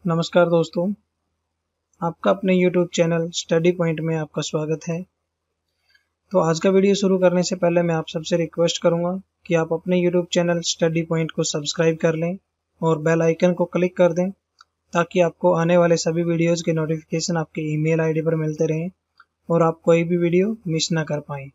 नमस्कार दोस्तों, आपका अपने YouTube चैनल स्टडी पॉइंट में आपका स्वागत है। तो आज का वीडियो शुरू करने से पहले मैं आप सबसे रिक्वेस्ट करूंगा कि आप अपने YouTube चैनल स्टडी पॉइंट को सब्सक्राइब कर लें और बेल आइकन को क्लिक कर दें ताकि आपको आने वाले सभी वीडियोज़ के नोटिफिकेशन आपके ईमेल आईडी पर मिलते रहें और आप कोई भी वीडियो मिस ना कर पाएँ।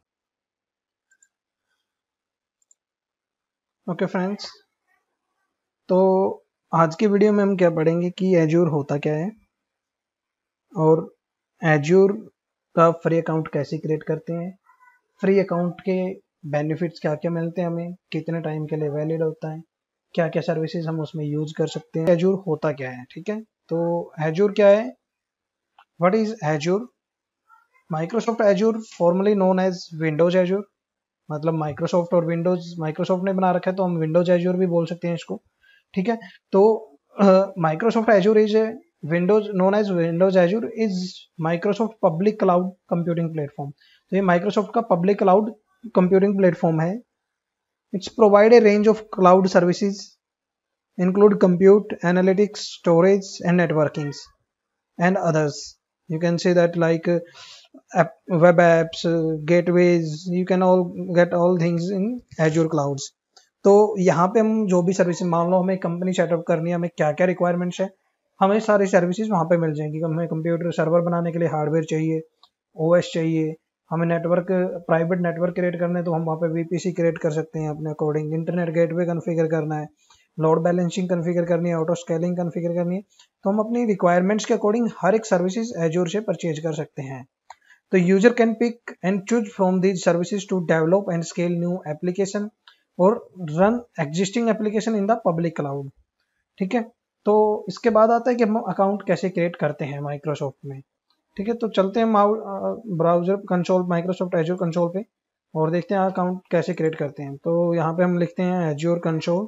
ओके फ्रेंड्स, तो आज के वीडियो में हम क्या पढ़ेंगे कि एज्योर होता क्या है और एज्योर का फ्री अकाउंट कैसे क्रिएट करते हैं, फ्री अकाउंट के बेनिफिट्स क्या क्या मिलते हैं हमें, कितने टाइम के लिए वैलिड होता है, क्या क्या सर्विसेज हम उसमें यूज कर सकते हैं, एज्योर होता क्या है। ठीक है, तो एज्योर क्या है, what is Azure? Microsoft Azure formally known as Windows Azure, मतलब माइक्रोसॉफ्ट और विंडोज, माइक्रोसॉफ्ट ने बना रखा है तो हम विंडोज एज्योर भी बोल सकते हैं इसको। ठीक है, तो Microsoft Azure is Windows known as Windows Azure is Microsoft public cloud computing platform. तो ये माइक्रोसॉफ्ट का पब्लिक क्लाउड कंप्यूटिंग प्लेटफॉर्म है। It's provide a range of cloud services include compute, analytics, storage and networking and others. You can say that like web apps, gateways, you can all get all things in Azure clouds. तो यहाँ पे हम जो भी services, मान लो हमें company setup करनी है, हमें क्या क्या रिक्वायरमेंट्स है, हमें सारी सर्विसेज वहाँ पे मिल जाएंगी। हमें कंप्यूटर सर्वर बनाने के लिए हार्डवेयर चाहिए, ओएस चाहिए, हमें नेटवर्क, प्राइवेट नेटवर्क क्रिएट करना है तो हम वहाँ पे वीपीसी क्रिएट कर सकते हैं अपने अकॉर्डिंग, इंटरनेट गेटवे कॉन्फ़िगर करना है, लोड बैलेंसिंग कॉन्फ़िगर करनी है, ऑटो स्केलिंग कॉन्फ़िगर करनी है, तो हम अपनी रिक्वायरमेंट्स के अकॉर्डिंग हर एक सर्विसेज एज्योर से परचेज कर सकते हैं। तो user can pick and choose from these services to develop and scale new application और run existing application in the public cloud. ठीक है, तो इसके बाद आता है कि हम अकाउंट कैसे क्रिएट करते हैं माइक्रोसॉफ्ट में। ठीक है, तो चलते हैं browser console, Microsoft Azure console पे और देखते हैं अकाउंट कैसे क्रिएट करते हैं। तो यहाँ पे हम लिखते हैं एज्योर कंसोल।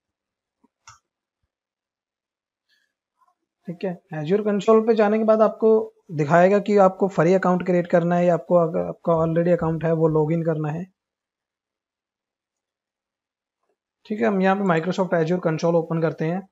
ठीक है, एज्योर कंसोल पे जाने के बाद आपको दिखाएगा कि आपको फ्री अकाउंट क्रिएट करना है या आपको, अगर आपका ऑलरेडी अकाउंट है वो लॉगिन करना है। ठीक है, हम यहाँ पे माइक्रोसॉफ्ट एज्योर कंसोल ओपन करते हैं।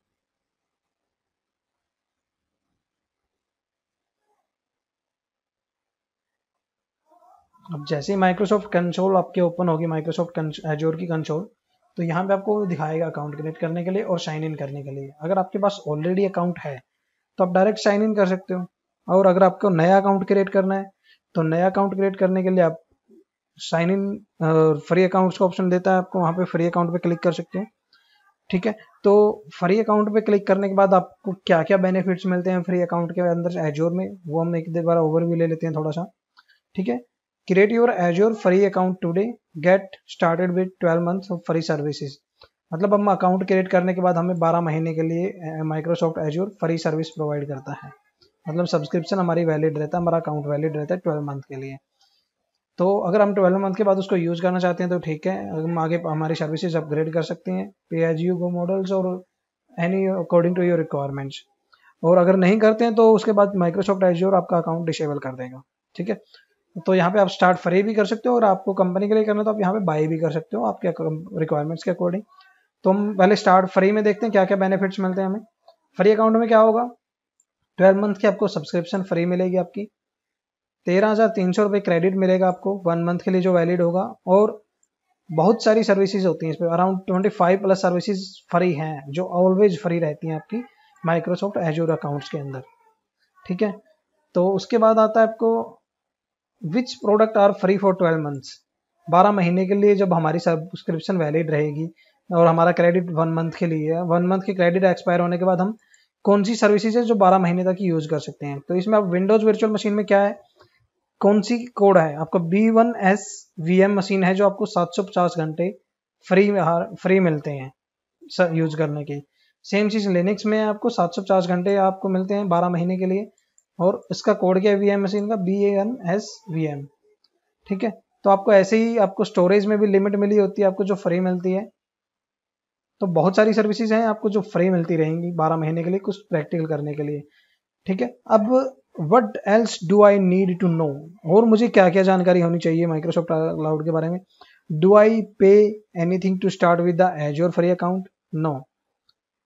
अब जैसे ही माइक्रोसॉफ्ट कंसोल आपके ओपन होगी, माइक्रोसॉफ्ट एज्योर की कंसोल, तो यहाँ पे आपको दिखाएगा अकाउंट क्रिएट करने के लिए और साइन इन करने के लिए। अगर आपके पास ऑलरेडी अकाउंट है तो आप डायरेक्ट साइन इन कर सकते हो, और अगर आपको नया अकाउंट क्रिएट करना है तो नया अकाउंट क्रिएट करने के लिए आप साइन इन फ्री अकाउंट्स का ऑप्शन देता है आपको, वहाँ पे फ्री अकाउंट पे क्लिक कर सकते हैं। ठीक है, तो फ्री अकाउंट पे क्लिक करने के बाद आपको क्या क्या बेनिफिट्स मिलते हैं फ्री अकाउंट के अंदर एज्योर में, वो हम एक बार ओवरव्यू ले लेते हैं थोड़ा सा। ठीक है, create your Azure free account today, get started with 12 months of free services. मतलब हम अकाउंट क्रिएट करने के बाद हमें 12 महीने के लिए Microsoft Azure free service provide करता है। मतलब सब्सक्रिप्शन हमारी वैलिड रहता है, हमारा अकाउंट वैलिड रहता है 12 मंथ के लिए। तो अगर हम 12 मंथ के बाद उसको यूज़ करना चाहते हैं तो ठीक है, हम आगे हमारी सर्विसेज अपग्रेड कर सकते हैं, pay as you go models और any according to your requirements. और अगर नहीं करते हैं तो उसके बाद माइक्रोसॉफ्ट एज्योर आपका अकाउंट डिसेबल कर देगा। ठीक है, तो यहाँ पे आप स्टार्ट फ्री भी कर सकते हो और आपको कंपनी के लिए करना है तो आप यहाँ पे बाई भी कर सकते हो आपके रिक्वायरमेंट्स के अकॉर्डिंग। तो हम पहले स्टार्ट फ्री में देखते हैं क्या क्या बेनिफिट्स मिलते हैं हमें। फ्री अकाउंट में क्या होगा, 12 मंथ की आपको सब्सक्रिप्शन फ्री मिलेगी, आपकी 13,300 रुपये क्रेडिट मिलेगा आपको 1 मंथ के लिए जो वैलिड होगा, और बहुत सारी सर्विसेज होती हैं इस पर, अराउंड 25 प्लस सर्विसेज फ्री हैं जो ऑलवेज फ्री रहती हैं आपकी माइक्रोसॉफ्ट एज्योर अकाउंट्स के अंदर। ठीक है, तो उसके बाद आता है आपको which product are free for 12 months. 12 महीने के लिए जब हमारी सब्सक्रिप्शन वैलिड रहेगी और हमारा क्रेडिट 1 मंथ के लिए है, 1 मंथ के क्रेडिट एक्सपायर होने के बाद हम कौन सी सर्विसेज है जो 12 महीने तक यूज कर सकते हैं। तो इसमें आप विंडोज वर्चुअल मशीन में क्या है, कौन सी कोड है, आपका B1S VM मशीन है जो आपको 750 घंटे फ्री मिलते हैं यूज करने के। सेम चीज लिनक्स में आपको 750 घंटे आपको मिलते हैं 12 महीने के लिए, और इसका कोड क्या है VM मशीन का, B1S VM। ठीक है, तो आपको ऐसे ही आपको स्टोरेज में भी लिमिट मिली होती है आपको जो फ्री मिलती है। तो बहुत सारी सर्विसेज हैं आपको जो फ्री मिलती रहेंगी 12 महीने के लिए कुछ प्रैक्टिकल करने के लिए। ठीक है, अब what else do I need to know, और मुझे क्या क्या जानकारी होनी चाहिए माइक्रोसॉफ्ट क्लाउड के बारे में। Do I pay anything to start with the Azure free account? No.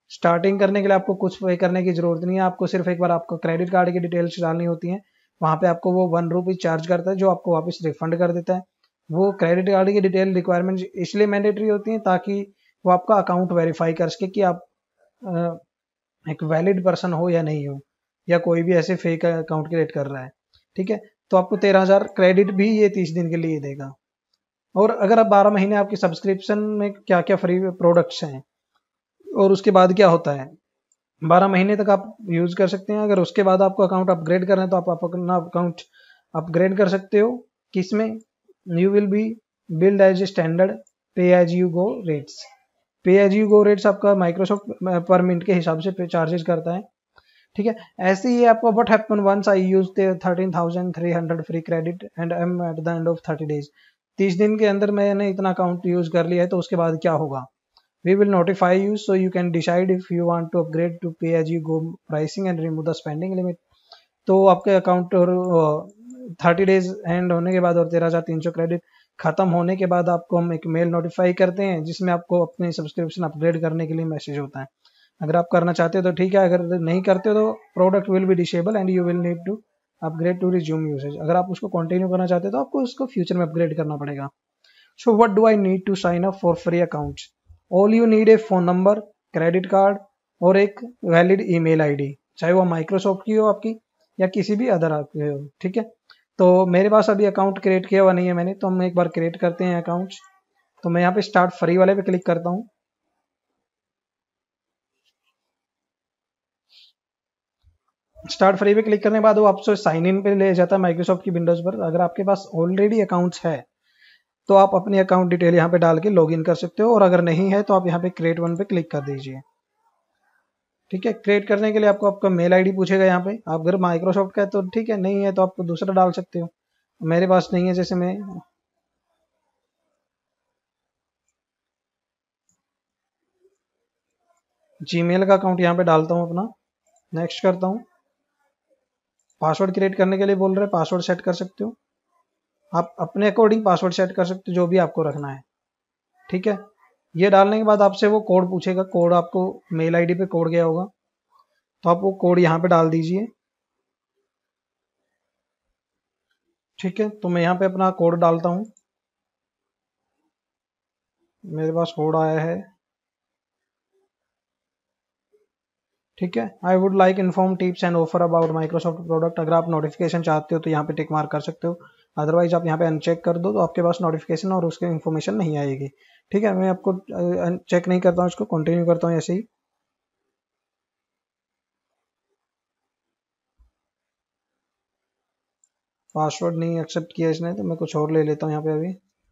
Starting करने के लिए आपको कुछ पे करने की जरूरत नहीं है, आपको सिर्फ एक बार आपको क्रेडिट कार्ड की डिटेल्स डालनी होती हैं। वहाँ पे आपको वो ₹1 चार्ज करता है, जो आपको वापस रिफंड कर देता है। वो क्रेडिट कार्ड की डिटेल रिक्वायरमेंट इसलिए मैंडेटरी होती है ताकि वो आपका अकाउंट वेरीफाई कर सके कि आप एक वैलिड पर्सन हो या नहीं हो, या कोई भी ऐसे फेक अकाउंट क्रिएट कर रहा है। ठीक है, तो आपको 13,000 क्रेडिट भी ये 30 दिन के लिए देगा। और अगर आप 12 महीने आपकी सब्सक्रिप्शन में क्या क्या फ्री प्रोडक्ट्स हैं और उसके बाद क्या होता है, 12 महीने तक आप यूज कर सकते हैं। अगर उसके बाद आपको अकाउंट अपग्रेड करना है तो आप अपना अकाउंट अपग्रेड कर सकते हो। किसमें? You will be billed as a standard pay as you go rates. Pay as you go rates आपका माइक्रोसॉफ्ट पर मिनट के हिसाब से चार्जेस करता है। ठीक है, ऐसे ही आपको what happen once I use 13,300 free credit and I am at the end of 30 days. 30 दिन के अंदर मैंने इतना अकाउंट यूज कर लिया है, तो उसके बाद क्या होगा? We will notify you so you can decide if you want to upgrade to pay as you go pricing and remove the spending limit। तो आपके अकाउंट और 30 डेज एंड होने के बाद और 13,300 क्रेडिट खत्म होने के बाद आपको हम एक मेल नोटिफाई करते हैं, जिसमें आपको अपनी सब्सक्रिप्शन अपग्रेड करने के लिए मैसेज होता है। अगर आप करना चाहते हो तो ठीक है, अगर नहीं करते हो तो product will be disable and you will need to upgrade to resume usage. अगर आप उसको कंटिन्यू करना चाहते हो तो आपको उसको फ्यूचर में अपग्रेड करना पड़ेगा। So what do I need to sign up for free accounts? All you need a phone number, credit card और एक वैलिड ईमेल आईडी, चाहे वो माइक्रोसॉफ्ट की हो आपकी या किसी भी अदर आपके हो। ठीक है, तो मेरे पास अभी अकाउंट क्रिएट किया हुआ नहीं है मैंने, तो हम एक बार क्रिएट करते हैं अकाउंट। तो मैं यहाँ पे स्टार्ट फ्री वाले पे क्लिक करता हूँ। स्टार्ट फ्री पे क्लिक करने के बाद वो आपसे साइन इन पे ले जाता है माइक्रोसॉफ्ट की विंडोज पर। अगर आपके पास ऑलरेडी अकाउंट्स है तो आप अपनी अकाउंट डिटेल यहाँ पे डाल के लॉग इन कर सकते हो, और अगर नहीं है तो आप यहाँ पे क्रिएट वन पे क्लिक कर दीजिए। ठीक है, क्रिएट करने के लिए आपको आपका मेल आईडी पूछेगा यहाँ पे। आप अगर माइक्रोसॉफ्ट का है तो ठीक है, नहीं है तो आप दूसरा डाल सकते हो। मेरे पास नहीं है, जैसे मैं जीमेल का अकाउंट यहाँ पे डालता हूँ अपना, नेक्स्ट करता हूँ। पासवर्ड क्रिएट करने के लिए बोल रहे हैं, पासवर्ड सेट कर सकते हो। आप अपने अकॉर्डिंग पासवर्ड सेट कर सकते हो, जो भी आपको रखना है। ठीक है, ये डालने के बाद आपसे वो कोड पूछेगा, कोड आपको मेल आईडी पे कोड गया होगा, तो आप वो कोड यहाँ पे डाल दीजिए। ठीक है, तो मैं यहाँ पे अपना कोड डालता हूँ। मेरे पास कोड आया है। ठीक है, I would like inform tips and offer about Microsoft product. अगर आप नोटिफिकेशन चाहते हो तो यहाँ पे टिक मार्क कर सकते हो, अदरवाइज आप यहाँ पे अनचेक कर दो तो आपके पास नोटिफिकेशन और उसके इन्फॉर्मेशन नहीं आएगी। ठीक है, मैं आपको चेक नहीं करता हूँ, इसको कंटिन्यू करता हूँ ऐसे ही। पासवर्ड नहीं एक्सेप्ट किया इसने, तो मैं कुछ और ले लेता हूँ यहाँ पे अभी।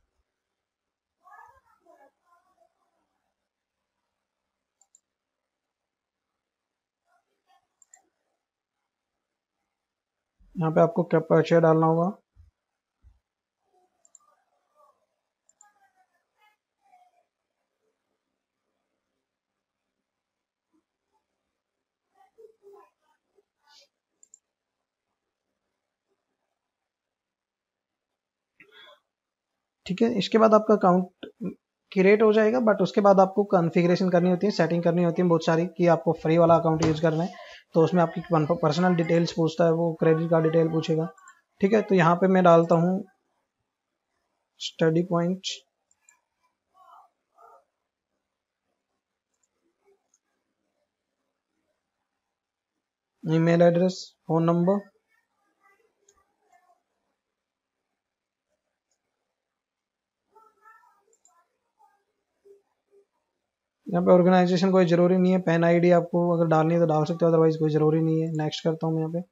यहाँ पे आपको कैप्चा डालना होगा। ठीक है, इसके बाद आपका अकाउंट क्रिएट हो जाएगा, बट उसके बाद आपको कॉन्फ़िगरेशन करनी होती है, सेटिंग करनी होती है बहुत सारी, कि आपको फ्री वाला अकाउंट यूज करना है। तो उसमें आपकी पर्सनल डिटेल्स पूछता है, वो क्रेडिट कार्ड डिटेल पूछेगा। ठीक है, तो यहाँ पे मैं डालता हूँ study point, email address, phone number. यहाँ पे ऑर्गेनाइजेशन कोई ज़रूरी नहीं है, पेन आईडी आपको अगर डालनी है तो डाल सकते हो, अदरवाइज कोई ज़रूरी नहीं है। नेक्स्ट करता हूँ मैं यहाँ पे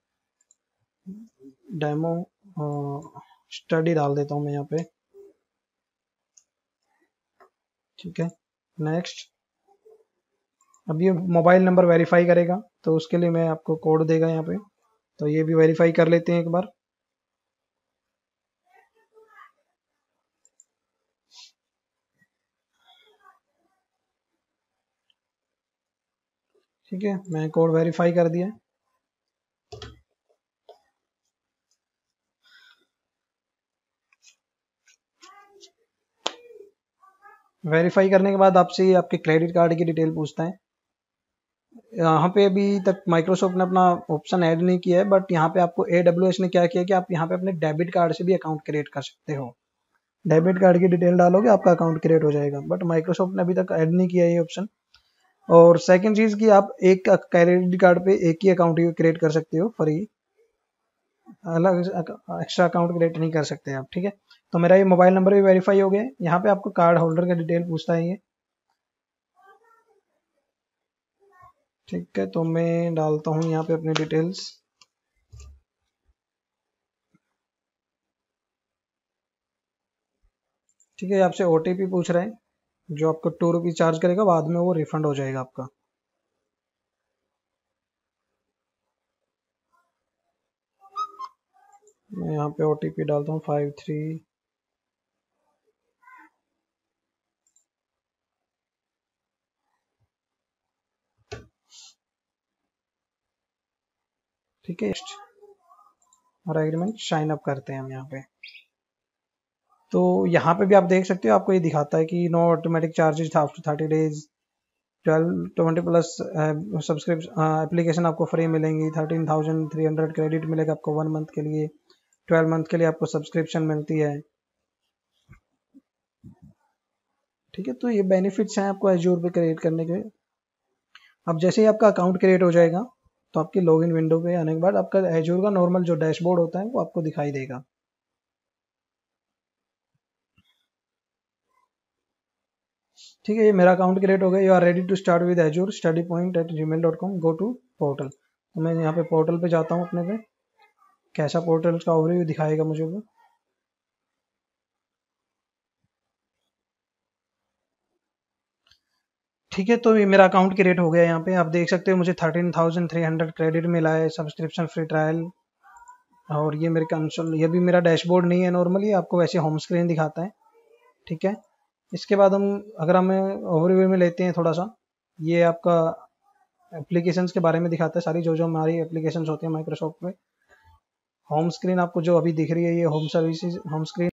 डेमो स्टडी डाल देता हूँ मैं यहाँ पे। ठीक है, नेक्स्ट। अब ये मोबाइल नंबर वेरीफाई करेगा, तो उसके लिए मैं आपको कोड देगा यहाँ पे, तो ये भी वेरीफाई कर लेते हैं एक बार। ठीक है, मैं कोड वेरीफाई कर दिया। वेरीफाई करने के बाद आपसे ये आपके क्रेडिट कार्ड की डिटेल पूछता है। यहाँ पे अभी तक माइक्रोसॉफ्ट ने अपना ऑप्शन ऐड नहीं किया है, बट यहाँ पे आपको AWS ने क्या किया कि आप यहाँ पे अपने डेबिट कार्ड से भी अकाउंट क्रिएट कर सकते हो। डेबिट कार्ड की डिटेल डालोगे आपका अकाउंट क्रिएट हो जाएगा, बट माइक्रोसॉफ्ट ने अभी तक ऐड नहीं किया है ये ऑप्शन। और सेकंड चीज़ कि आप एक क्रेडिट कार्ड पे एक ही अकाउंट क्रिएट कर सकते हो फ्री, अलग एक्स्ट्रा अकाउंट क्रिएट नहीं कर सकते आप, ठीक है। तो मेरा ये मोबाइल नंबर भी वेरीफाई हो गया है। यहाँ पे आपको कार्ड होल्डर का डिटेल पूछता है ये, ठीक है। तो मैं डालता हूँ यहाँ पे अपनी डिटेल्स, ठीक है। आपसे OTP पूछ रहे हैं, जो आपको ₹2 चार्ज करेगा, बाद में वो रिफंड हो जाएगा आपका। मैं यहाँ पे OTP डालता हूँ 53, ठीक है। और एग्रीमेंट साइन अप करते हैं हम यहाँ पे। तो यहाँ पे भी आप देख सकते हो, आपको ये दिखाता है कि no automatic charges after 30 days, 20 plus subscription application आपको फ्री मिलेंगी, 13,300 क्रेडिट मिलेगा आपको 1 मंथ के लिए, 12 मंथ के लिए आपको सब्सक्रिप्शन मिलती है, ठीक है। तो ये बेनिफिट्स हैं आपको एज्योर पे क्रिएट करने के। अब जैसे ही आपका अकाउंट क्रिएट हो जाएगा, तो आपकी लॉगिन विंडो पे आने के बाद आपका एज्योर का नॉर्मल जो डैशबोर्ड होता है वो आपको दिखाई देगा, ठीक है। ये मेरा अकाउंट क्रिएट हो गया। You are ready to start with Azure studypoint@gmail.com, go to portal. तो मैं यहाँ पे पोर्टल पे जाता हूँ अपने पे, कैसा पोर्टल का ओवरव्यू दिखाएगा मुझे वो, ठीक है। तो ये मेरा अकाउंट क्रिएट हो गया। यहाँ पे आप देख सकते हो मुझे 13,300 क्रेडिट मिला है, सब्सक्रिप्शन फ्री ट्रायल। और ये मेरे कंसोल, ये भी मेरा डैशबोर्ड नहीं है, नॉर्मली आपको वैसे होम स्क्रीन दिखाता है, ठीक है। इसके बाद हम, अगर हम ओवरव्यू में लेते हैं थोड़ा सा, ये आपका एप्लीकेशंस के बारे में दिखाता है, सारी जो जो हमारी एप्लीकेशंस होती हैं माइक्रोसॉफ्ट में। होम स्क्रीन आपको जो अभी दिख रही है, ये होम सर्विसेज होम स्क्रीन